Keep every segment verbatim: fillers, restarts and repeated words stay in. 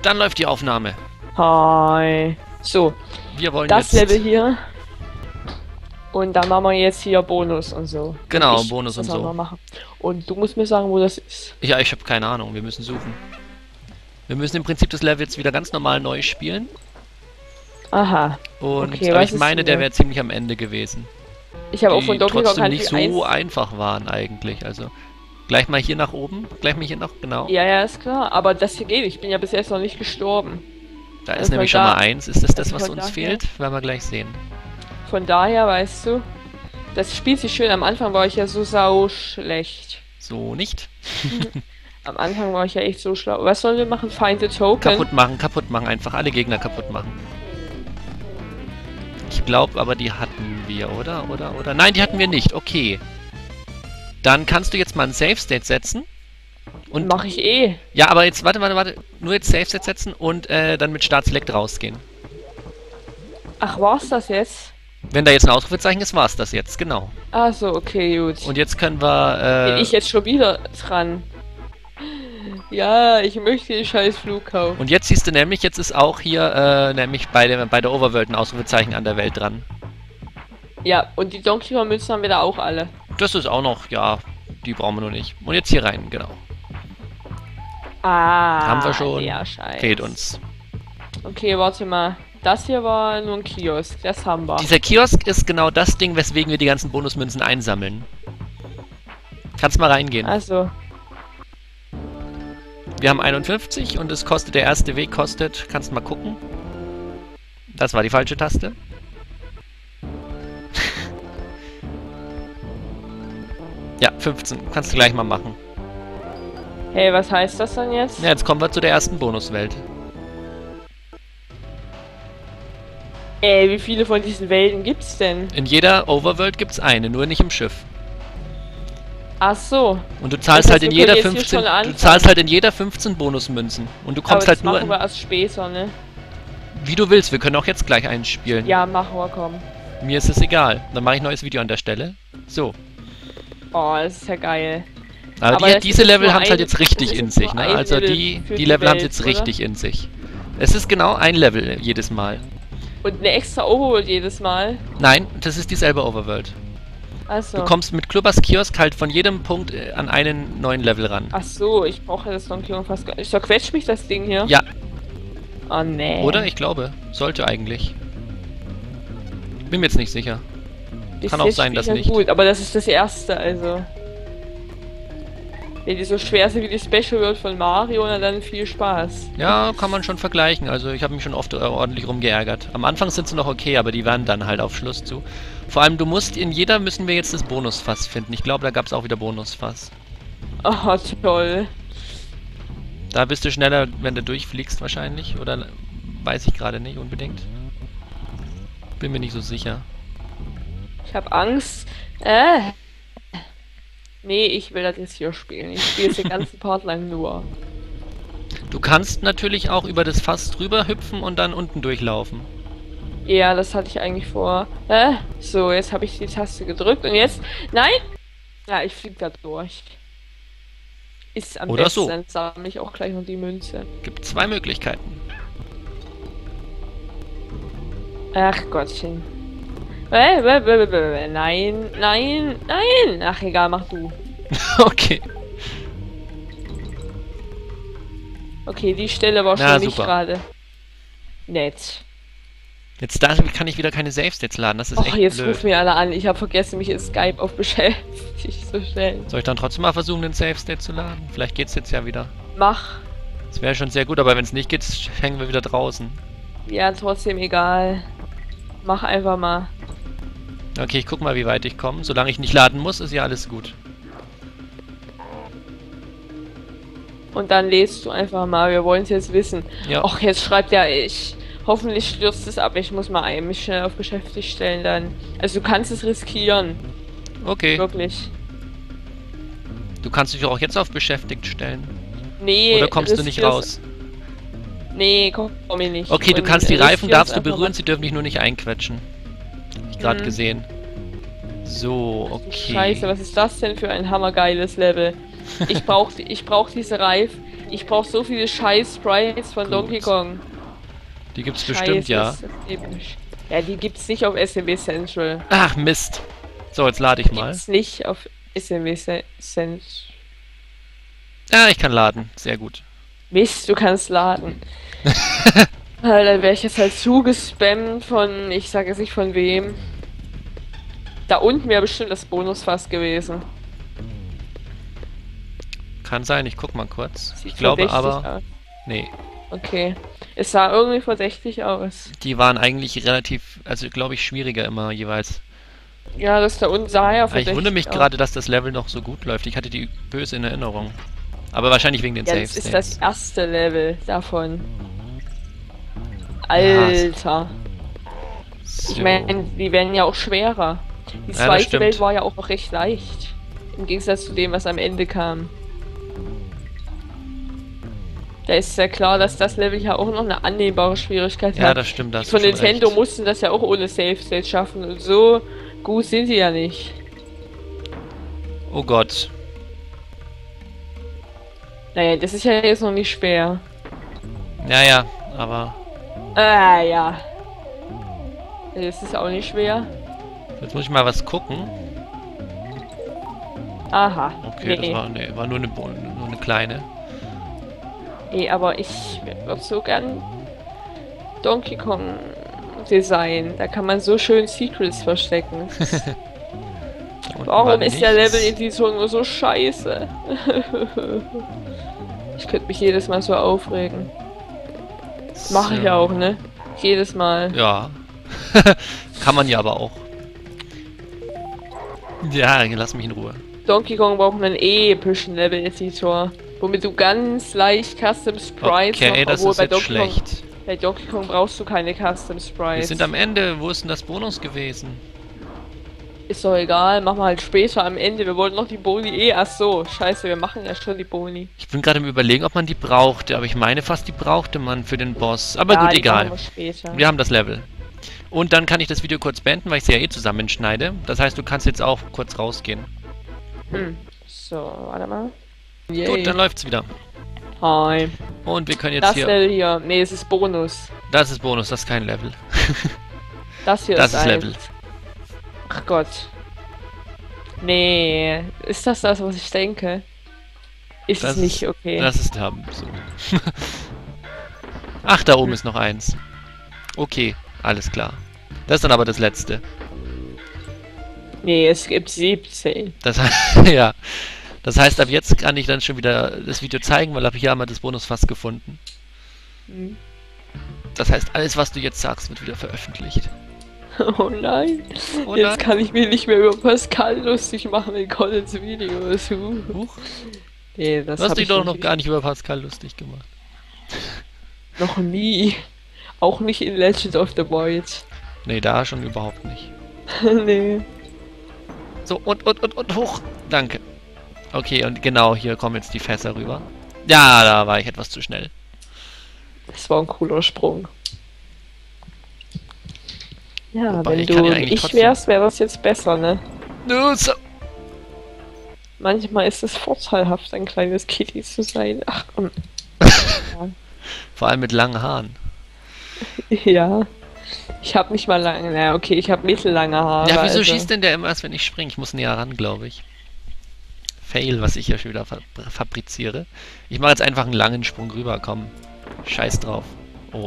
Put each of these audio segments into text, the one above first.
Dann läuft die Aufnahme. Hi. So, Wir wollen das jetzt... Level hier. Und dann machen wir jetzt hier Bonus und so. Genau, ich Bonus muss und das auch so. noch machen. Und du musst mir sagen, wo das ist. Ja, ich habe keine Ahnung. Wir müssen suchen. Wir müssen im Prinzip das Level jetzt wieder ganz normal neu spielen. Aha. Und Okay, aber was ich ist meine, denn der da? wäre ziemlich am Ende gewesen. Ich habe auch Die von Donkey Kong trotzdem Country nicht so eins. einfach waren eigentlich. Also gleich mal hier nach oben. Gleich mal hier noch, genau. Ja, ja, ist klar. Aber das hier geht. Ich bin ja bis jetzt noch nicht gestorben. Da ist Also nämlich von schon da- mal eins. Ist das das, also was von uns daher- fehlt? Werden wir gleich sehen. Von daher, weißt du, das spielt sich schön. Am Anfang war ich ja so sau schlecht. So nicht. Am Anfang war ich ja echt so schlau. Was sollen wir machen? Find the Token? Kaputt machen, kaputt machen. Einfach alle Gegner kaputt machen. Ich glaube aber, die hatten wir, oder? Oder? Oder? Nein, die hatten wir nicht. Okay. Dann kannst du jetzt mal ein Save State setzen. Und Mach ich eh. ja, aber jetzt, warte, warte, warte. Nur jetzt Save State setzen und äh, dann mit Start Select rausgehen. Ach, war's das jetzt? Wenn da jetzt ein Ausrufezeichen ist, war's das jetzt, genau. Ach so, okay, gut. Und jetzt können wir, Bin äh, ich jetzt schon wieder dran? Ja, ich möchte den scheiß Flug kaufen. und jetzt siehst du nämlich, jetzt ist auch hier, äh, nämlich bei der, bei der Overworld ein Ausrufezeichen an der Welt dran. Ja, und die Donkey Kong Münzen haben wir da auch alle. Das ist auch noch, ja, die brauchen wir noch nicht. Und jetzt hier rein, genau. Ah, Haben wir schon. der Scheiß. Fehlt uns. Okay, warte mal. Das hier war nur ein Kiosk, das haben wir. Dieser Kiosk ist genau das Ding, weswegen wir die ganzen Bonusmünzen einsammeln. Kannst mal reingehen. Also, Wir haben einundfünfzig und es kostet, der erste Weg kostet, kannst mal gucken. Das war die falsche Taste. Ja, fünfzehn. Kannst du gleich mal machen. hey, was heißt das dann jetzt? Ja, jetzt kommen wir zu der ersten Bonuswelt. Ey, wie viele von diesen Welten gibt's denn? In jeder Overworld gibt's eine, nur nicht im Schiff. Ach so. Und du zahlst Das halt heißt, in wir jeder können jetzt hier fünfzehn, schon du anfangen. zahlst halt in jeder fünfzehn Bonusmünzen. Und du kommst Aber halt das nur machen in, wir erst später, ne? wie du willst. Wir können auch jetzt gleich einspielen. Ja, machen wir, komm. Mir ist es egal. Dann mache ich ein neues Video an der Stelle. So. Oh, das ist ja geil. Aber, Aber die, das diese ist Level nur haben es halt ein- jetzt richtig das in ist sich, nur ne? ein Also Level die, für die die Level haben es Welt, jetzt oder? richtig in sich. Es ist genau ein Level jedes Mal. Und eine extra Overworld jedes Mal. Nein, das ist dieselbe Overworld. Also. Du kommst mit Klubbers Kiosk halt von jedem Punkt äh, an einen neuen Level ran. Ach so, ich brauche das Donkey Kong fast gar nicht. Zerquetscht mich das Ding hier? Ja, Oh nee. oder? Ich glaube. Sollte eigentlich. Bin mir jetzt nicht sicher. Bis kann auch jetzt sein, spiel dass ich ja nicht. Gut, aber das ist das erste, also. Wenn die so schwer sind wie die Special World von Mario, na dann viel Spaß. Ja, kann man schon vergleichen. Also ich habe mich schon oft äh, ordentlich rumgeärgert. Am Anfang sind sie noch okay, aber die werden dann halt auf Schluss zu. Vor allem, du musst, in jeder müssen wir jetzt das Bonusfass finden. Ich glaube, da gab es auch wieder Bonusfass. Oh, toll. Da bist du schneller, wenn du durchfliegst wahrscheinlich. Oder weiß ich gerade nicht unbedingt. Bin mir nicht so sicher. Ich habe Angst. Äh. Nee, ich will das jetzt hier spielen. Ich spiele es den ganzen Part lang nur. Du kannst natürlich auch über das Fass drüber hüpfen und dann unten durchlaufen. Ja, das hatte ich eigentlich vor. Äh, so, jetzt habe ich die Taste gedrückt und jetzt. Nein! Ja, ich flieg da durch. Ist am Oder besten, so. dann sammle ich auch gleich noch die Münze. Gibt zwei Möglichkeiten. Ach Gottchen. Äh, äh, äh, äh, äh, Nein, nein, nein! Ach egal, mach du. Okay. Okay, die Stelle war schon Na, nicht super. gerade nett. Jetzt da kann ich wieder keine Saves jetzt laden. Das ist Och, echt jetzt blöd. rufen mir alle an. Ich habe vergessen, mich in Skype auf beschäftigt zu stellen. Soll ich dann trotzdem mal versuchen, den Save State zu laden? Vielleicht geht's jetzt ja wieder. Mach. Das wäre schon sehr gut, aber wenn es nicht geht, hängen wir wieder draußen. Ja, trotzdem egal. Mach einfach mal. Okay, ich guck mal, wie weit ich komme. Solange ich nicht laden muss, ist ja alles gut. Und dann lädst du einfach mal. Wir wollen es jetzt wissen. Ja. Och, jetzt schreibt er ich. Hoffentlich stürzt es ab. Ich muss mal ein- mich schnell auf beschäftigt stellen dann. Also du kannst es riskieren. Okay. Wirklich. Du kannst dich auch jetzt auf beschäftigt stellen. Nee. Oder kommst du nicht riskier's- raus? Nee, komm, komm ich nicht. Okay, du Und kannst die riskier's Reifen, darfst du einfach berühren, mal. sie dürfen dich nur nicht einquetschen. Hab ich gerade Mhm. gesehen. So, okay. Scheiße, was ist das denn für ein hammergeiles Level? Ich brauch, ich brauch diese Reif, Ich brauche so viele scheiß Sprites von Gut. Donkey Kong. Die gibt's Scheiß, bestimmt, ja. ist das episch. Ja, die gibt's nicht auf S M W Central. Ach, Mist. So, jetzt lade ich mal. Gibt's nicht auf S M W Ce- Central. Ja, ich kann laden. Sehr gut. Mist, du kannst laden. Weil dann wäre ich jetzt halt zugespammt von, ich sage jetzt nicht von wem. Da unten wäre bestimmt das Bonusfass gewesen. Kann sein, ich guck mal kurz. Sieht Ich glaube verdächtig aber... aus. Nee. Okay. Es sah irgendwie verdächtig aus. Die waren eigentlich relativ, also glaube ich, schwieriger immer jeweils. Ja, das da unten sah ja Aber verdächtig ich wundere mich aus. gerade, dass das Level noch so gut läuft. Ich hatte die böse in Erinnerung. Aber wahrscheinlich wegen den Ja, Save das ist States. das erste Level davon. Alter. So. Ich meine, die werden ja auch schwerer. Die Ja, das zweite stimmt. Welt war ja auch noch recht leicht. Im Gegensatz zu dem, was am Ende kam. Da ist ja klar, dass das Level ja auch noch eine annehmbare Schwierigkeit Ja, hat. das stimmt. Das Die von Nintendo mussten das ja auch ohne Save State schaffen. Und so gut sind die ja nicht. Oh Gott. Naja, das ist ja jetzt noch nicht schwer. Ja, ja, aber... Ah, ja. Das ist auch nicht schwer. Jetzt muss ich mal was gucken. Aha. Okay, nee. das war, nee, war nur eine, Bo- nur eine kleine. Nee, aber ich würde so gern Donkey Kong Design. Da kann man so schön Secrets verstecken. Da unten Warum war ist der nichts. Level-Editor nur so scheiße? Ich könnte mich jedes Mal so aufregen. Das mache ich So. ja auch, ne? Jedes Mal. Ja. Kann man ja aber auch. Ja, lass mich in Ruhe. Donkey Kong braucht einen epischen Level-Editor. Womit du ganz leicht Custom Sprites Okay, noch, das obwohl ist bei jetzt Donkey Kong, schlecht. bei Donkey Kong brauchst du keine Custom Sprites. Wir sind am Ende. Wo ist denn das Bonus gewesen? Ist doch egal, machen wir halt später am Ende. Wir wollten noch die Boni eh. Ach so, scheiße, wir machen ja schon die Boni. Ich bin gerade im Überlegen, ob man die brauchte, aber ich meine fast, die brauchte man für den Boss. Aber ja, gut, die egal. machen wir später. Wir haben das Level. Und dann kann ich das Video kurz beenden, weil ich es ja eh zusammenschneide. Das heißt, du kannst jetzt auch kurz rausgehen. Hm. So, warte mal. Gut, dann läuft's wieder. Hi. Und wir können jetzt Das hier... Level hier. Nee, es ist Bonus. Das ist Bonus, das ist kein Level. Das hier Das ist ist eins. Level. Ach Gott. Nee, ist das das, was ich denke? Ist Das es nicht, ist- okay. Das ist ja so. Ach, da oben ist noch eins. Okay, alles klar. Das ist dann aber das letzte. Nee, es gibt siebzehn. Das heißt, ja. Das heißt, ab jetzt kann ich dann schon wieder das Video zeigen, weil ab hier haben wir das Bonusfass gefunden. Hm. Das heißt, alles, was du jetzt sagst, wird wieder veröffentlicht. Oh nein. Oh Jetzt nein. kann ich mich nicht mehr über Pascal lustig machen in Collins Videos. Huh. Huch. Nee, das Du hast hab dich ich doch noch natürlich gar nicht über Pascal lustig gemacht. noch nie. Auch nicht in Legend of the Void. Nee, da schon überhaupt nicht. Nee. So, und, und, und, und hoch. Danke. Okay, und genau, hier kommen jetzt die Fässer rüber. Ja, da war ich etwas zu schnell. Das war ein cooler Sprung. Ja, Wobei, wenn ich kann du ja eigentlich ich trotzdem- wärst, wäre das jetzt besser, ne? Nö, so. Manchmal ist es vorteilhaft, ein kleines Kitty zu sein. Ach, um, Vor allem mit langen Haaren. ja. Ich habe nicht mal lange, na okay, ich habe mittellange Haare. Ja, wieso also. schießt denn der immer erst, wenn ich springe? Ich muss näher ran, glaube ich. Fail, was ich ja schon wieder fa fabriziere. Ich mache jetzt einfach einen langen Sprung rüber, komm. Scheiß drauf. Oh.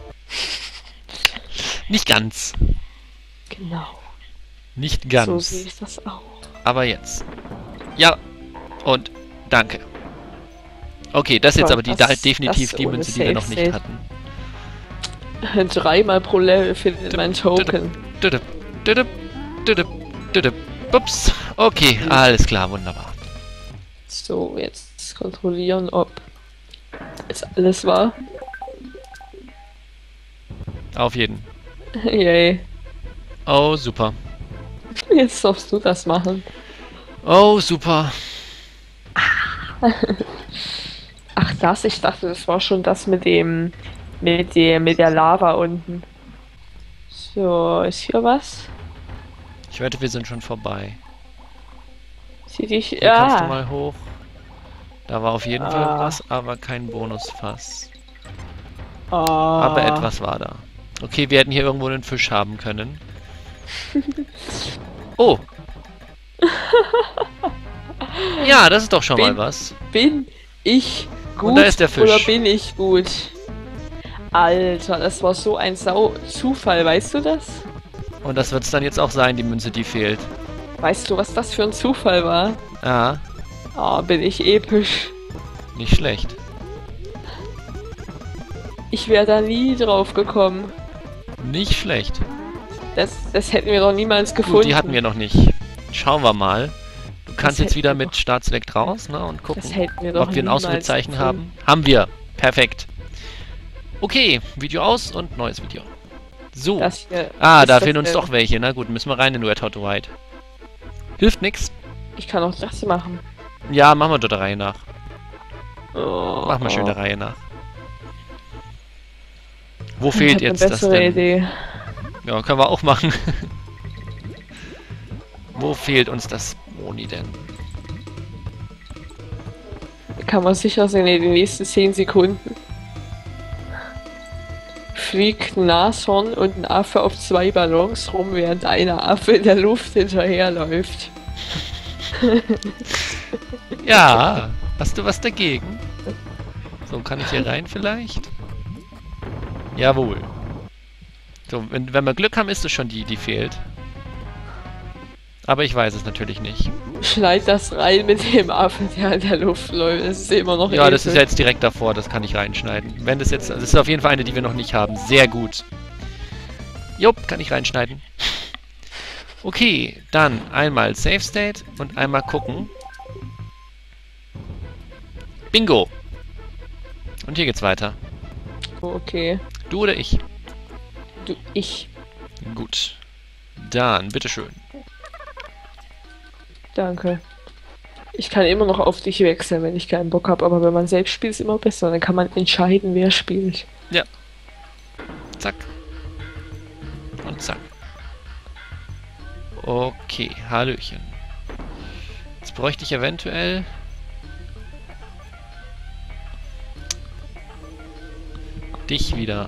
Nicht ganz. Genau. Nicht So ganz. sehe ich das auch. Aber jetzt. Ja. Und danke. Okay, das ist jetzt Toll, aber die das- da definitiv das die ohne Münze, die wir noch Safe nicht State. hatten. Dreimal pro Level findet mein Token. Düdüp, düdüp, düdüp, düdüp. Ups. Okay, alles klar, wunderbar. So, jetzt kontrollieren, ob es alles war. Auf jeden. Yay. Oh, super. Jetzt darfst du das machen. Oh, super. Ach das, ich dachte, das war schon das mit dem, mit dem, mit der Lava unten. So, ist hier was? Ich wette, wir sind schon vorbei. Sieh dich, Hier kannst du ja. mal hoch. Da war auf jeden Ah. Fall was, aber kein Bonusfass. Ah. Aber etwas war da. Okay, wir hätten hier irgendwo einen Fisch haben können. Oh! Ja, das ist doch schon bin, mal was. Bin ich gut Und da ist der Fisch. oder bin ich gut? Alter, das war so ein Sau Zufall, weißt du das? Und das wird es dann jetzt auch sein, die Münze, die fehlt. Weißt du, was das für ein Zufall war? Ah, Ah, bin ich episch. nicht schlecht. Ich wäre da nie drauf gekommen. Nicht schlecht. Das, das hätten wir doch niemals gefunden. Gut, die hatten wir noch nicht. Schauen wir mal. Du kannst Das jetzt wieder hätten wir mit Start Select raus, ne, und gucken, Das hätten wir doch ob wir ein niemals Ausrufezeichen gefunden. haben. Haben wir. Perfekt. Okay, Video aus und neues Video. So. Das hier Ah, ist da das fehlen uns denn? doch welche. Na gut, müssen wir rein in Red Hot White. Hilft nix. Ich kann auch das machen. Ja, machen wir doch der Reihe nach. Oh, Machen wir schön der Reihe nach. Wo Ich fehlt hab jetzt eine das bessere denn? Idee. Ja, können wir auch machen. Wo fehlt uns das Moni denn? Kann man sicher sein in den nächsten zehn Sekunden. Fliegt ein Nashorn und ein Affe auf zwei Ballons rum, während einer Affe in der Luft hinterherläuft. Ja, hast du was dagegen? So, kann ich hier rein vielleicht? Jawohl. So, wenn, wenn wir Glück haben, ist es schon die, die fehlt. Aber ich weiß es natürlich nicht. Schneid das rein mit dem Affen, der in der Luft läuft. Das ist immer noch Ja, das ist episch. jetzt direkt davor, das kann ich reinschneiden. Wenn das jetzt, also das ist auf jeden Fall eine, die wir noch nicht haben. Sehr gut. Jupp, kann ich reinschneiden. Okay, dann einmal Save State und einmal gucken. Bingo! Und hier geht's weiter. Okay. Du oder ich? Du, ich. Gut. Dann, bitteschön. Danke. Ich kann immer noch auf dich wechseln, wenn ich keinen Bock habe, aber wenn man selbst spielt, ist immer besser. Dann kann man entscheiden, wer spielt. Ja. Zack. Und zack. Okay, Hallöchen. Jetzt bräuchte ich eventuell... dich wieder.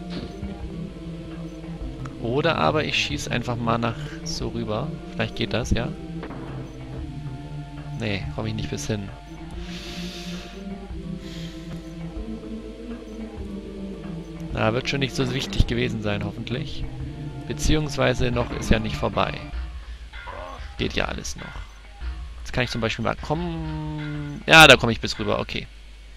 Oder aber ich schieße einfach mal nach so rüber. Vielleicht geht das, ja? Nee, komme ich nicht bis hin. Na, wird schon nicht so wichtig gewesen sein, hoffentlich. Beziehungsweise noch ist ja nicht vorbei. Geht ja alles noch. Jetzt kann ich zum Beispiel mal kommen... Ja, da komme ich bis rüber, okay.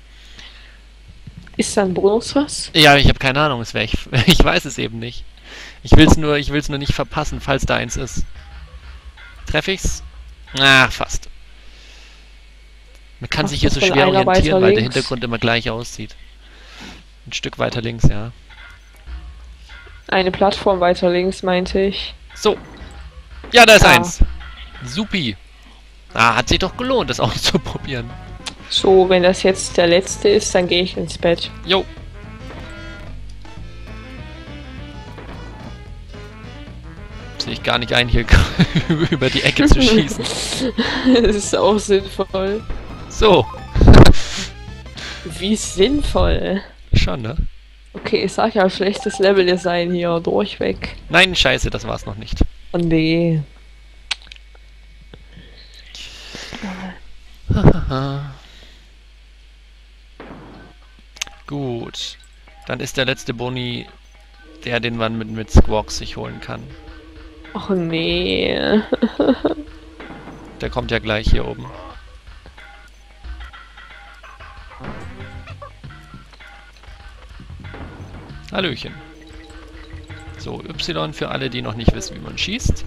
Ist da ein Bonus was? Ja, ich habe keine Ahnung, es wär ich, ich weiß es eben nicht. Ich will's nur, ich will's nur nicht verpassen, falls da eins ist. Treffe ich's? Ah, fast. Man kann Ach, sich hier so von schwer einer orientieren, weiter weil der links. Hintergrund immer gleich aussieht. Ein Stück weiter links, ja. Eine Plattform weiter links, meinte ich. So. Ja, da ist Ah. eins. Supi. Ah, hat sich doch gelohnt, das auszuprobieren. So, wenn das jetzt der letzte ist, dann gehe ich ins Bett. Jo. Sehe ich gar nicht ein, hier über die Ecke zu schießen. Das ist auch sinnvoll. So. Wie sinnvoll. Schon, ne? Okay, ich sag ja, schlechtes Leveldesign hier, durchweg. Nein, scheiße, das war's noch nicht. Oh nee. Gut. Dann ist der letzte Boni der, den man mit, mit Squawks sich holen kann. Och nee. Der kommt ja gleich hier oben. Hallöchen. So, Y für alle, die noch nicht wissen, wie man schießt.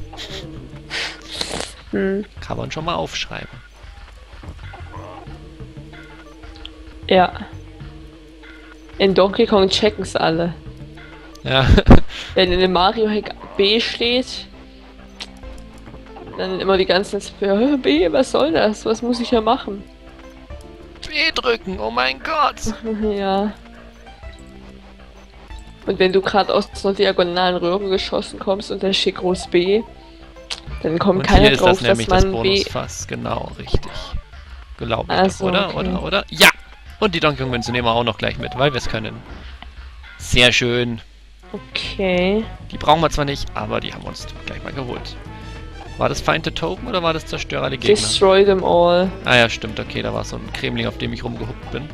Hm. Kann man schon mal aufschreiben. Ja. In Donkey Kong checken's alle. Ja. Wenn in dem Mario Hack B steht, dann immer die ganze Zeit, "Hä, B, was soll das? Was muss ich ja machen?" B drücken, oh mein Gott! Ja. Und wenn du gerade aus so einer diagonalen Röhre geschossen kommst und da steht groß B, dann kommt Und keiner hier ist drauf, das nämlich dass das man B... Bonusfass, genau, richtig. Glaube ich Ach doch, so, oder? okay. Oder? Oder? Ja! Und die Donkey Kong-Münze nehmen wir auch noch gleich mit, weil wir es können. Sehr schön. Okay. Die brauchen wir zwar nicht, aber die haben wir uns gleich mal geholt. War das Find the Token oder war das Zerstörer alle Gegner? Destroy them all. Ah ja, stimmt, okay, da war so ein Kremling, auf dem ich rumgehuppt bin.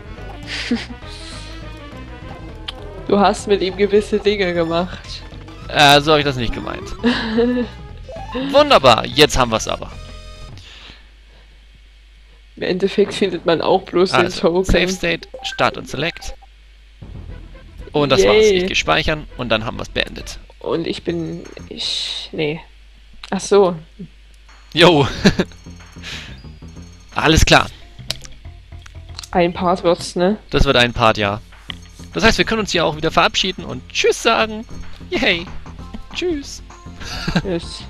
Du hast mit ihm gewisse Dinge gemacht. Äh, so habe ich das nicht gemeint. Wunderbar, jetzt haben wir es aber. Im Endeffekt findet man auch bloß den Also, Token. Save State, Start und Select. Und das Yay. war's. Ich gehe speichern und dann haben wir es beendet. Und ich bin... Ich... Nee. Ach so. Jo. Alles klar. Ein Part wird's, ne? Das wird ein Part, ja. Das heißt, wir können uns hier auch wieder verabschieden und Tschüss sagen. Yay. Tschüss. Tschüss.